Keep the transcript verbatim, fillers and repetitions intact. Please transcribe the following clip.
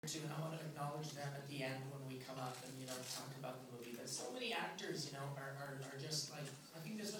too, and I want to acknowledge them at the end when we come up and, you know, talk about the movie. But so many actors, you know, are, are, are just like, I think there's